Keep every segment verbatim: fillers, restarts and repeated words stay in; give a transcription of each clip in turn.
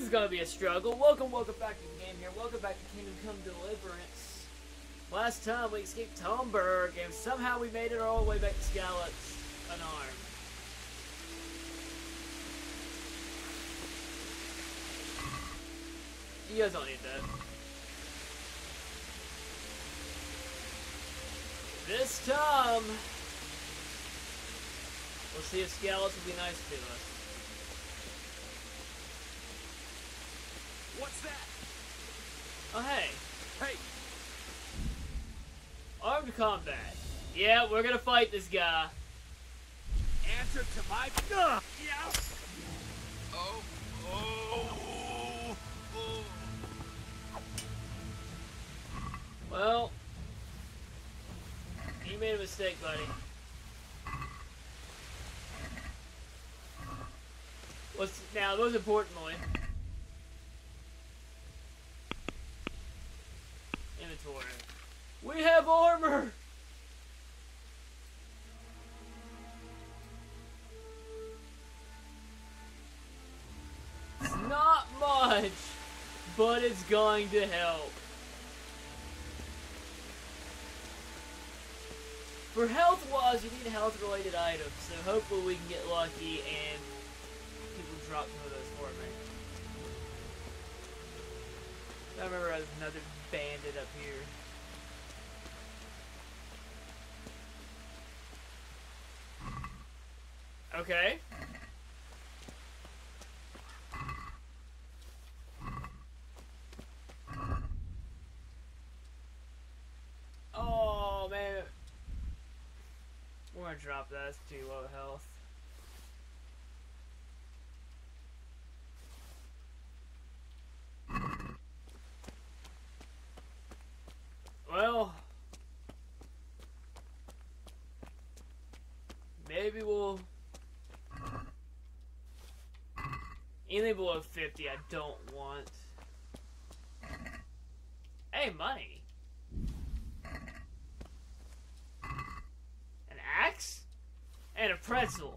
is gonna be a struggle. Welcome, welcome back to the game here. Welcome back to Kingdom Come Deliverance. Last time we escaped Tomberg, and somehow we made it all the way back to Scallops unarmed. You guys don't need that. This time, we'll see if Scallops will be nice to us. What's that? Oh, hey. Hey! Armed combat. Yeah, we're gonna fight this guy. Answer to my... Uh, yeah! Oh, oh, oh. Well, you made a mistake, buddy. What's now, most importantly, inventory. We have armor! It's not much, but it's going to help. For health-wise, you need health-related items, so hopefully we can get lucky and people drop some of those for me. I remember there's another bandit up here. Okay. Oh, man. We're gonna drop that. That's too low health. Well, maybe we'll... Anything below fifty I don't want. Hey, money! An axe? And a pretzel!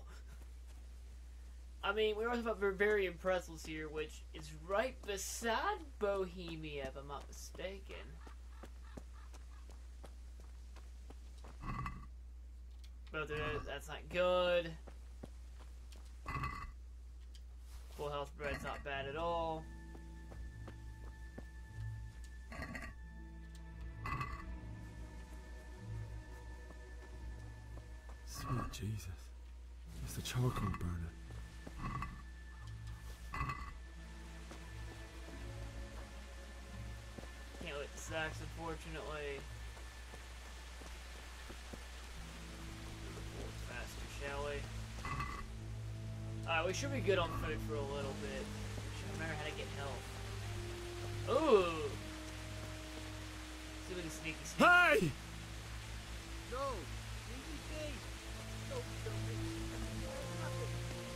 I mean, we also have Bavarian pretzels here, which is right beside Bohemia, if I'm not mistaken. But that's not good. Full health bread's not bad at all. Sweet Jesus. It's the charcoal burner. Can't lick the sacks, unfortunately. Faster, shall we? Alright, we should be good on food for a little bit. We should remember how to get health. Ooh! See if we can sneaky sneak. Hey! No! Easy thing! No, no, nothing.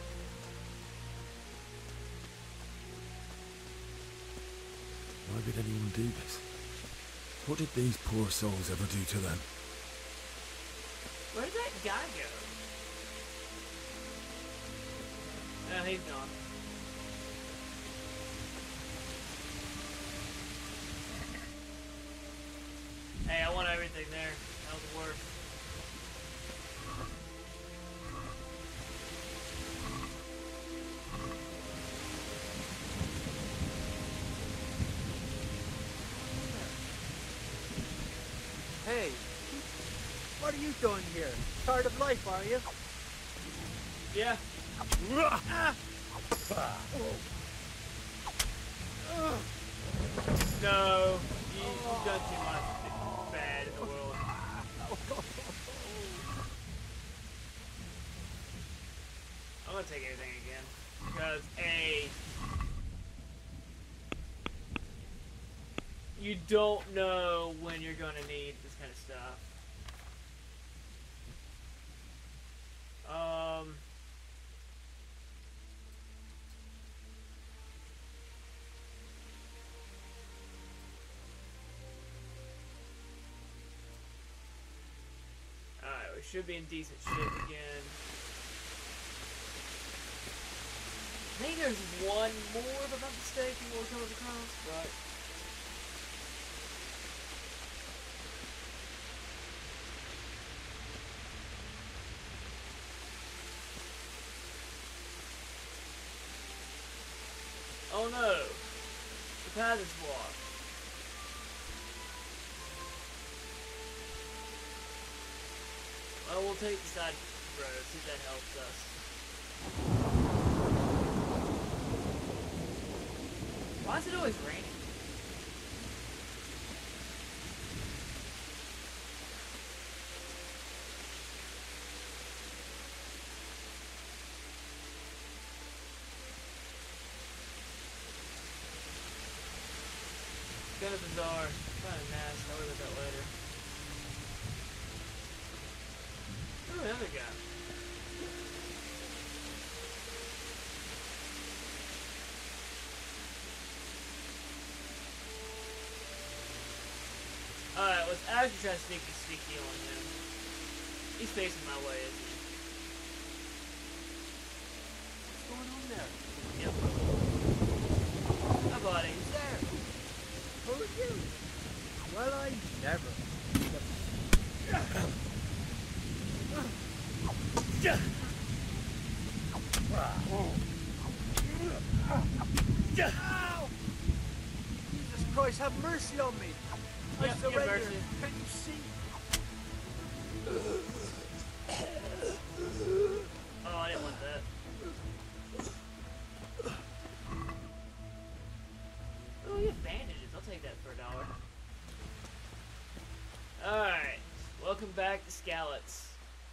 Why would anyone do this? What did these poor souls ever do to them? Where did that guy go? Oh, he's gone. Hey, I want everything there. That was worse. Hey! What are you doing here? Tired of life, are you? Yeah. Ah. No, you, you've done too much bad in the world. I'm gonna take everything again. Because, A, you don't know when you're gonna need this kind of stuff. Um... Alright, we should be in decent shape again. think there's one more, if I'm not mistaken, we'll come across. Right. Oh no! The path is blocked. Well, we'll take the side road, see if that helps us. Why is it always raining? Kind of bizarre. Kind of nasty. I'll worry about that later. Ooh, another guy. Alright, let's actually try sneaky sneaky on him. He's facing my way, isn't he? What's going on there? Yep. Hi, buddy. Who's there? Who are you? Well, I never. Ow! Jesus Christ, have mercy on me! I Yep, surrender. mercy. Can you see? Oh, I didn't want that. Oh, you have bandages. I'll take that for a dollar. Alright. Welcome back to Skalitz.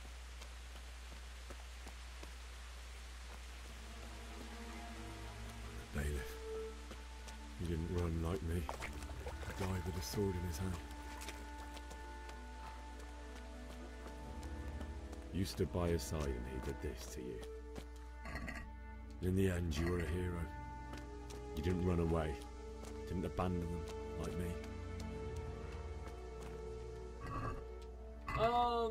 Bailiff. He didn't run like me. He died with a sword in his hand. You stood by his side and he did this to you. In the end, you were a hero. You didn't run away. Didn't abandon them like me. Um...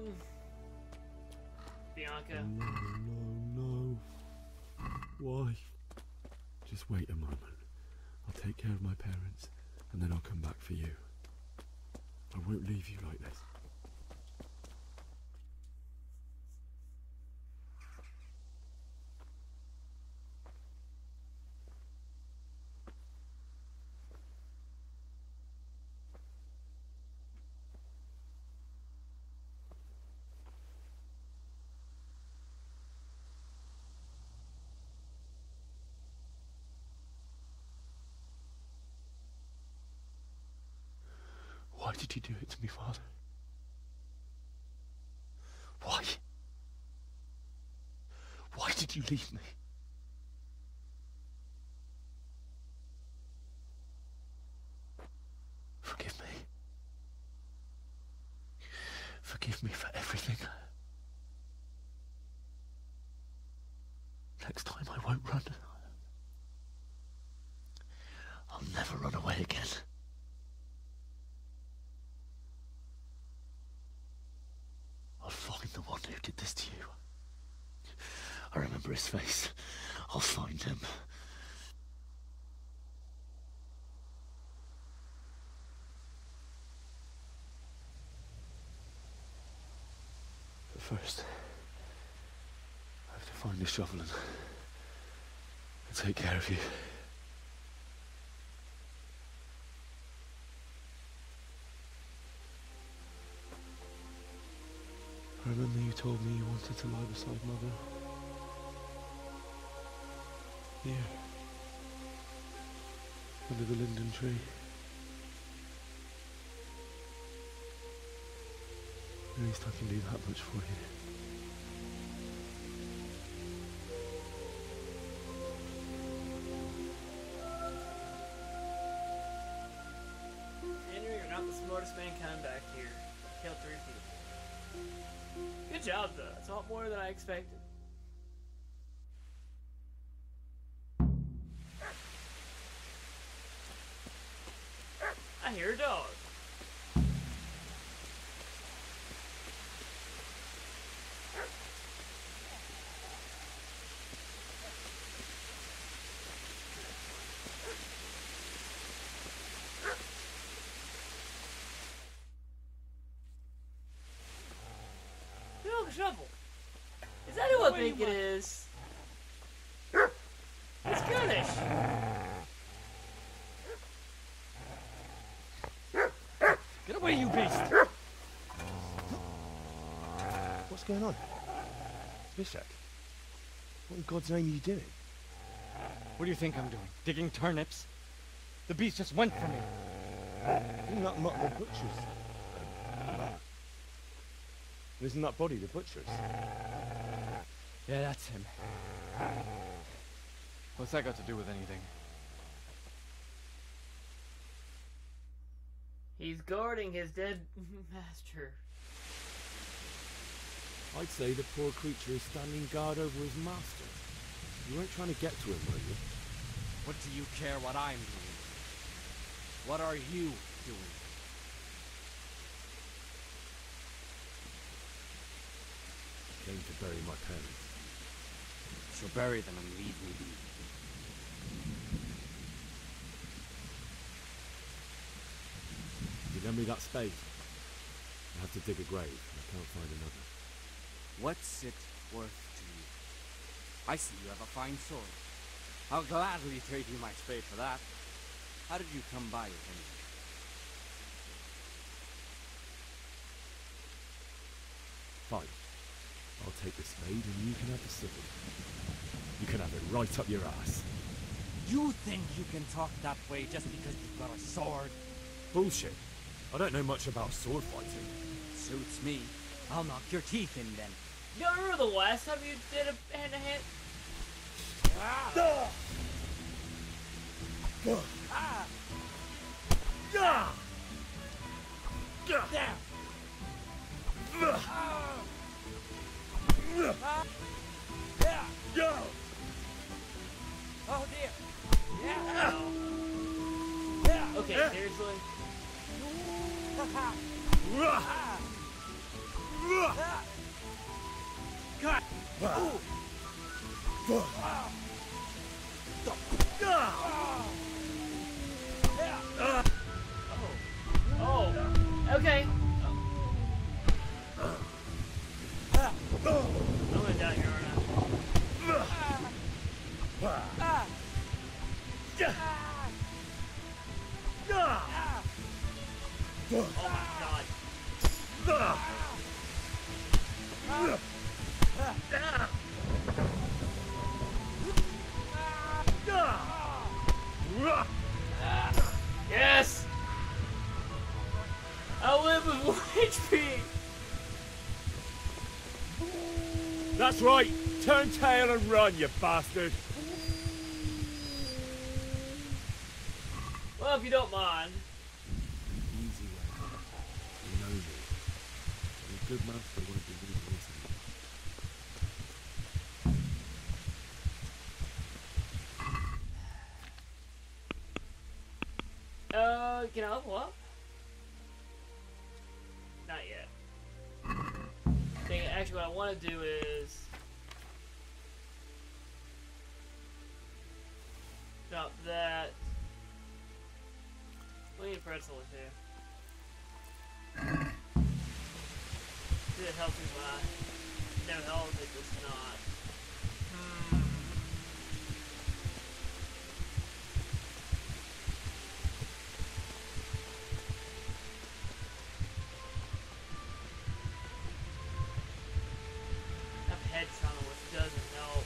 Bianca. No, no, no. Why? Just wait a moment. I'll take care of my parents, and then I'll come back for you. I won't leave you like this. Why did you do it to me, Father? Why? Why did you leave me? Forgive me. Forgive me for everything. Next time I won't run. I'll never run away again. I'll find the one who did this to you. I remember his face. I'll find him. But first, I have to find a shovel and, and take care of you. I remember you told me you wanted to lie beside Mother. Here. Under the linden tree. At least I can do that much for you. Henry, you're not the smartest mankind back here. You killed three people. Good job, though. That's a lot more than I expected. I hear a dog. shovel. Is that who I think it is? It's Goonish. Get away, you beast! What's going on? Bishak, what in God's name are you doing? What do you think I'm doing? Digging turnips? The beast just went for me. Isn't that not the butcher's? Isn't that body the butcher's? Yeah, that's him. What's that got to do with anything? He's guarding his dead master. I'd say the poor creature is standing guard over his master. You weren't trying to get to him, were you? What do you care what I'm doing? What are you doing? Came to bury my parents. So bury them and leave me be. You lend me that spade? I have to dig a grave. I can't find another. What's it worth to you? I see you have a fine sword. I'll gladly trade you my spade for that. How did you come by it anyway? Fine. I'll take the spade and you can have the sword. You can have it right up your ass. You think you can talk that way just because you've got a sword? Bullshit. I don't know much about sword fighting. Suits me. I'll knock your teeth in then. You don't remember the last time you did a hand-to-hand? Ah! Ah! Ah! Ah! Damn! Ah! Ah! Yeah! Go! Oh dear! Yeah! Yeah! Okay, seriously? Ah! Rah! Ah! Rah! Ah! Cut! Ooh! Ah! Ah! Ah! Yeah! Ah! Oh. Oh. Okay. Ah! I'm gonna die here, aren't I? Ah! Ah! Ah! Yeah! Ah! Ah! Ah! Oh my god. Ah! Ah! Ah! Ah! Ah! Yes! I live with one H P! That's right! Turn tail and run, you bastard! Well, if you don't mind. Easy way. You know me. A good master won't be leaving this anymore. Uh, can I level up? Not yet. Dang it, actually what I want to do is... drop that. We need pretzel here. It helps me when I no health, it does not. Hmm. I have head trauma, which doesn't help.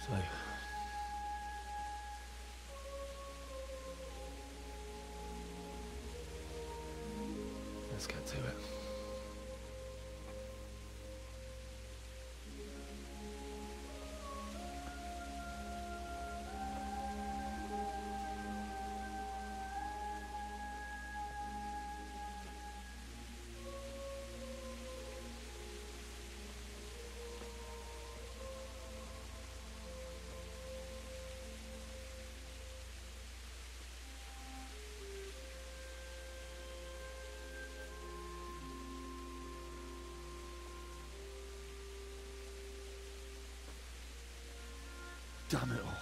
So, let's get to it. Damn it all.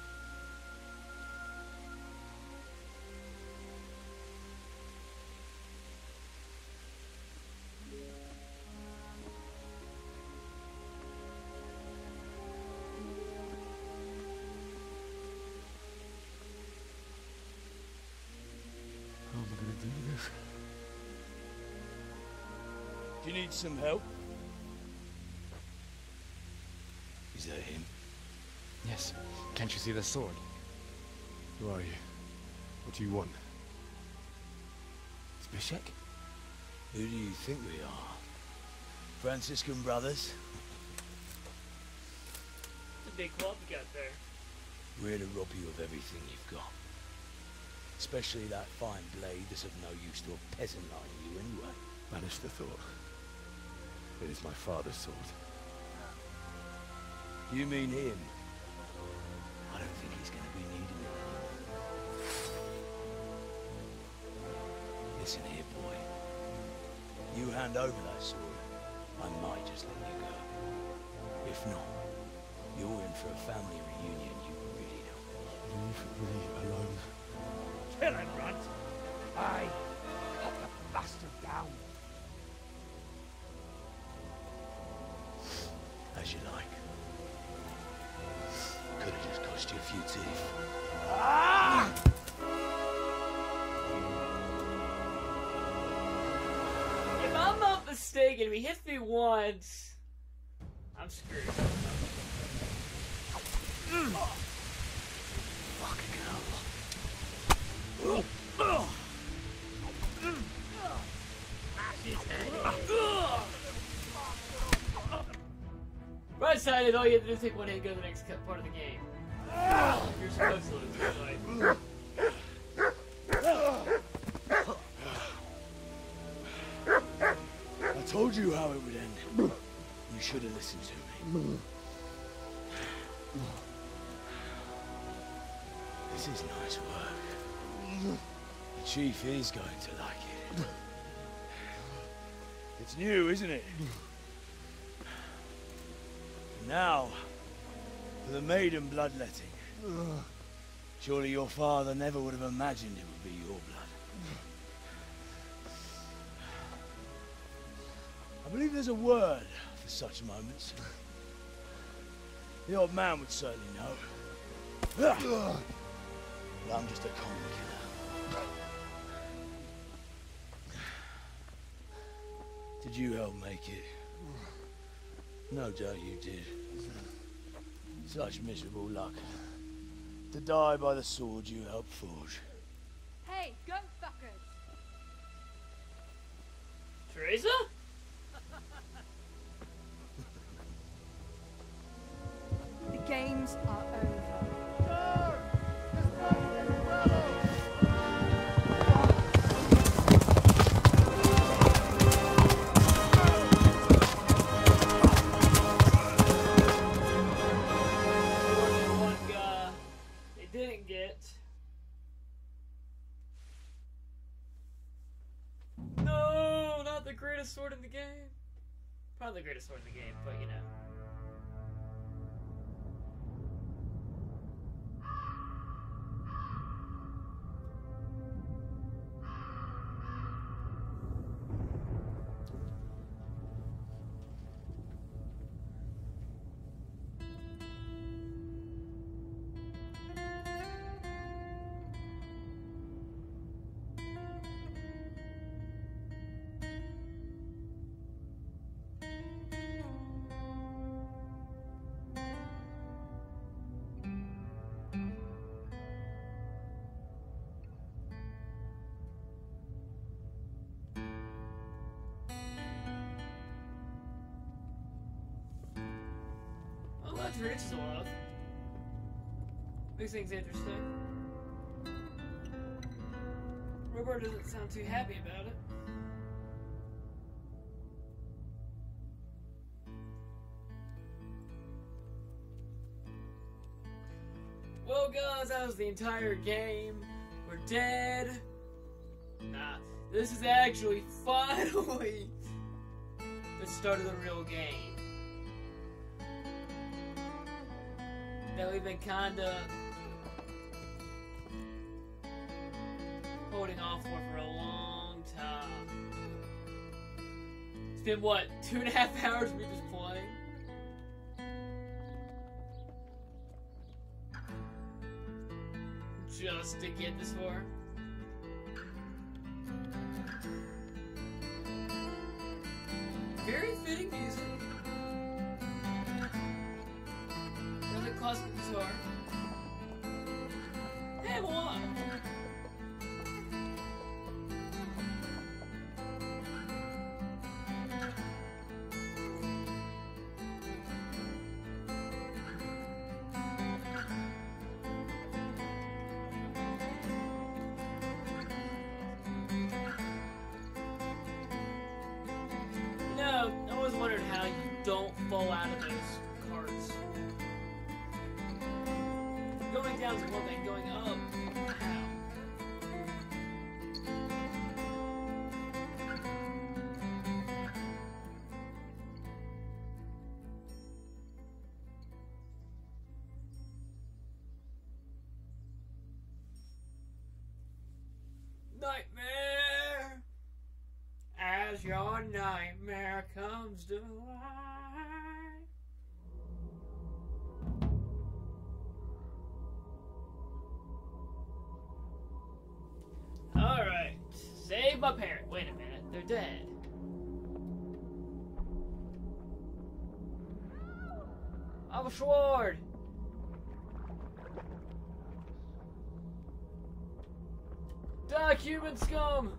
How am I gonna do this? Do you need some help? Is that him? Yes. Can't you see the sword? Who are you? What do you want? Zbyszek? Who do you think we are? Franciscan brothers? It's a big club you got there. We're here to rob you of everything you've got. Especially that fine blade that's of no use to a peasant like you anyway. Banish the thought. It is my father's sword. You mean him? I don't think he's going to be needing it anymore. Listen here, boy. You hand over that sword, I might just let you go. If not, you're in for a family reunion you really don't want. Leave me alone. Kill him, Runt! Aye. Cut the bastard down. As you like. Could have just cost you a few teeth. Ah! If I'm not mistaken, if he hits me once, I'm screwed. Mm. Oh. Fucking hell. Right side is all you have to do is take one hit and go to the next part of the game. You're supposed to lose, right? I told you how it would end. You should have listened to me. This is nice work. The chief is going to like it. It's new, isn't it? Now, for the maiden bloodletting. Surely your father never would have imagined it would be your blood. I believe there's a word for such moments. The old man would certainly know. But I'm just a common killer. Did you help make it? No doubt you did. Such miserable luck. To die by the sword you helped forge. Hey, go fuckers! Teresa? The games are over. No! This place is rebel! One guy they didn't get. No, not the greatest sword in the game. Probably the greatest sword in the game, but you know. to turn into love. Makes things interesting. Robert doesn't sound too happy about it. Well, guys, that was the entire game. We're dead. Nah, this is actually finally the start of the real game that we've been kinda holding off for for a long time. It's been what, two and a half hours we just playing? Just to get this far. Very fitting music. Another classical guitar. Hey, I'm alive. I always wondered how you don't fall out of those carts. Going down is one thing, going up, how? Nightmare! As your nightmare comes to life. Alright. Save my parent. Wait a minute. They're dead. I'm a sword! Die, human scum!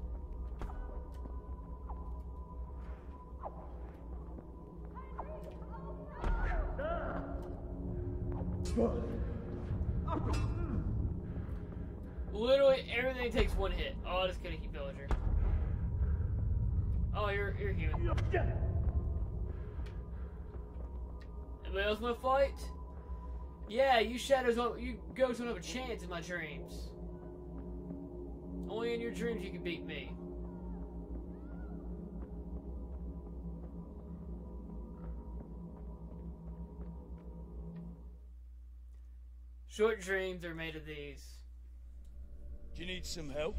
Literally everything takes one hit. Oh, just gonna keep villager. Oh, you're you're human. Anybody else wanna fight? Yeah, you shadows don't you ghosts don't have a chance in my dreams. Only in your dreams you can beat me. Short dreams are made of these. Do you need some help?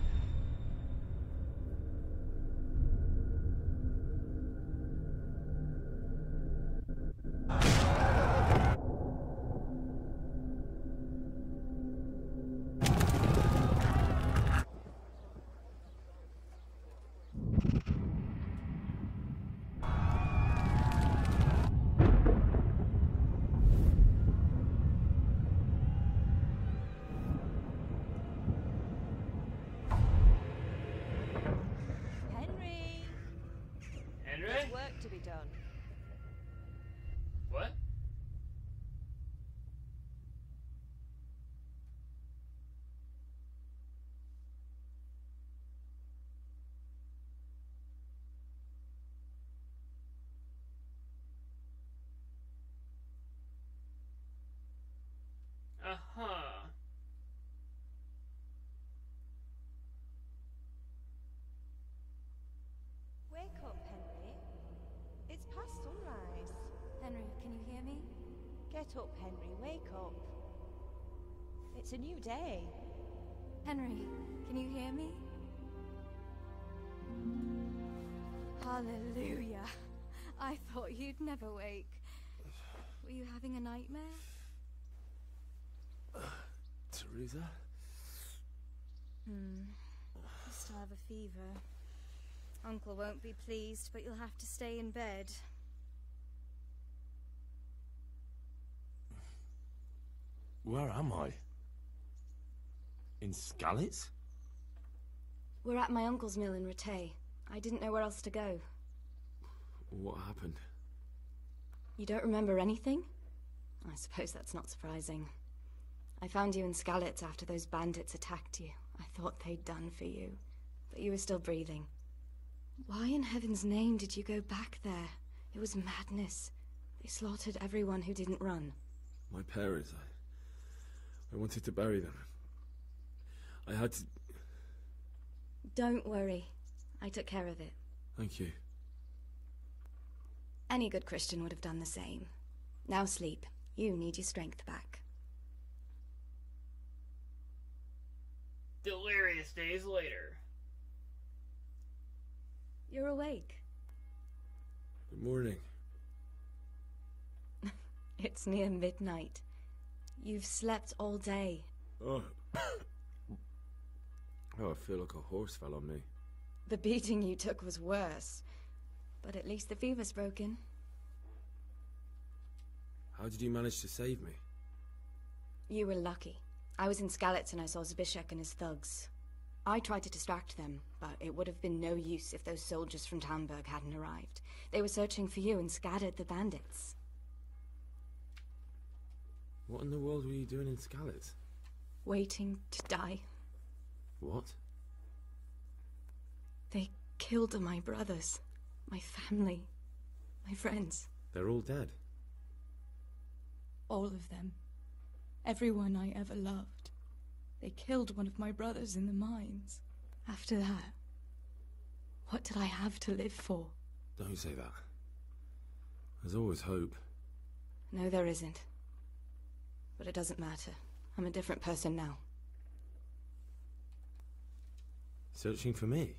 Work to be done. What? Uh-huh. Wake up, Henry. It's past sunrise. Henry, can you hear me? Get up, Henry. Wake up. It's a new day. Henry, can you hear me? Hallelujah. I thought you'd never wake. Were you having a nightmare? Teresa? Hmm. You still have a fever. Uncle won't be pleased, but you'll have to stay in bed. Where am I? In Skalitz? We're at my uncle's mill in Rattay. I didn't know where else to go. What happened? You don't remember anything? I suppose that's not surprising. I found you in Skalitz after those bandits attacked you. I thought they'd done for you, but you were still breathing. Why in heaven's name did you go back there? It was madness. They slaughtered everyone who didn't run. My parents, I... I wanted to bury them. I had to... Don't worry. I took care of it. Thank you. Any good Christian would have done the same. Now sleep. You need your strength back. Delirious days later. You're awake. Good morning. It's near midnight. You've slept all day. Oh. Oh, I feel like a horse fell on me. The beating you took was worse. But at least the fever's broken. How did you manage to save me? You were lucky. I was in Skalitz and I saw Zbyszek and his thugs. I tried to distract them, but it would have been no use if those soldiers from Talmberg hadn't arrived. They were searching for you and scattered the bandits. What in the world were you doing in Skalitz? Waiting to die. What? They killed my brothers, my family, my friends. They're all dead. All of them. Everyone I ever loved. They killed one of my brothers in the mines. After that, what did I have to live for? Don't say that. There's always hope. No, there isn't. But it doesn't matter. I'm a different person now. Searching for me?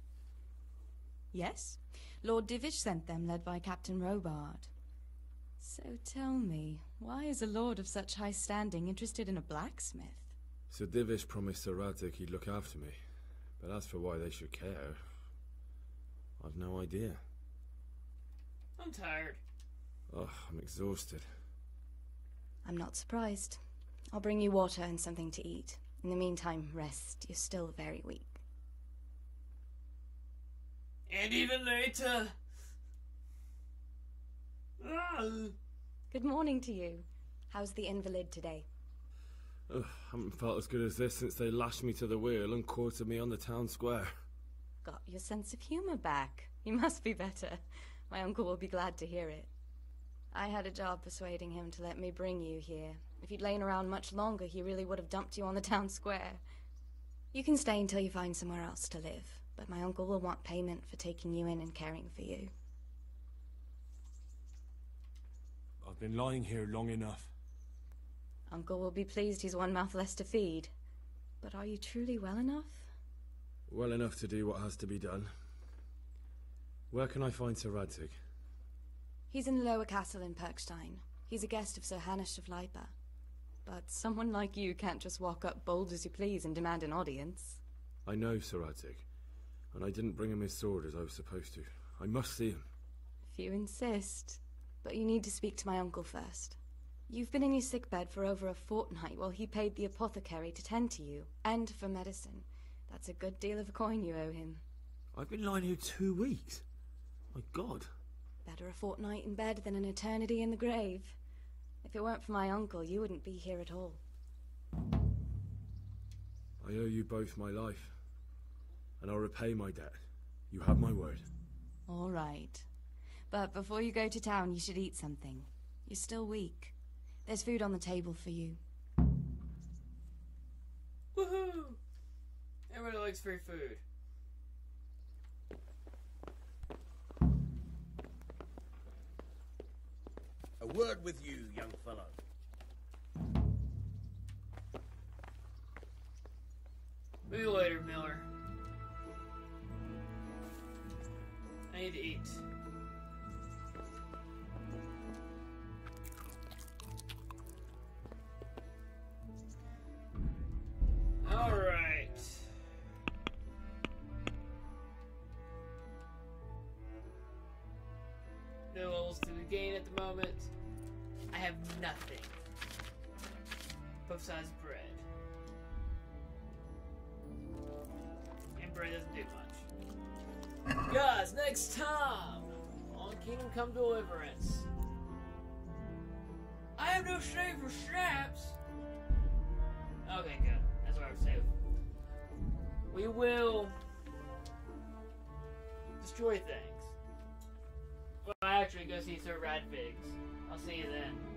Yes. Lord Divish sent them, led by Captain Robard. So tell me, why is a lord of such high standing interested in a blacksmith? Sir Divish promised Sir Radzik he'd look after me. But as for why they should care, I've no idea. I'm tired. Oh, I'm exhausted. I'm not surprised. I'll bring you water and something to eat. In the meantime, rest. You're still very weak. And even later. Good morning to you. How's the invalid today? Ugh, haven't felt as good as this since they lashed me to the wheel and quartered me on the town square. Got your sense of humor back. You must be better. My uncle will be glad to hear it. I had a job persuading him to let me bring you here. If you'd lain around much longer, he really would have dumped you on the town square. You can stay until you find somewhere else to live, but my uncle will want payment for taking you in and caring for you. I've been lying here long enough. Uncle will be pleased he's one mouth less to feed. But are you truly well enough? Well enough to do what has to be done. Where can I find Sir Radzik? He's in the lower castle in Perkstein. He's a guest of Sir Hanush of Leipa. But someone like you can't just walk up bold as you please and demand an audience. I know Sir Radzik, and I didn't bring him his sword as I was supposed to. I must see him. If you insist. But you need to speak to my uncle first. You've been in your sickbed for over a fortnight while he paid the apothecary to tend to you, and for medicine. That's a good deal of coin you owe him. I've been lying here two weeks. My God. Better a fortnight in bed than an eternity in the grave. If it weren't for my uncle, you wouldn't be here at all. I owe you both my life, and I'll repay my debt. You have my word. All right. But before you go to town, you should eat something. You're still weak. There's food on the table for you. Woohoo! Everybody likes free food. A word with you, young fellow. See you later, Miller. I need to eat. Alright. No levels to gain at the moment. I have nothing. Both sides of bread. And bread doesn't do much. Guys, next time on Kingdom Come Deliverance, I am got no shame for snaps. Okay, good. That's what I was saying. We will destroy things. Well, actually, go see Sir Radfigs. I'll see you then.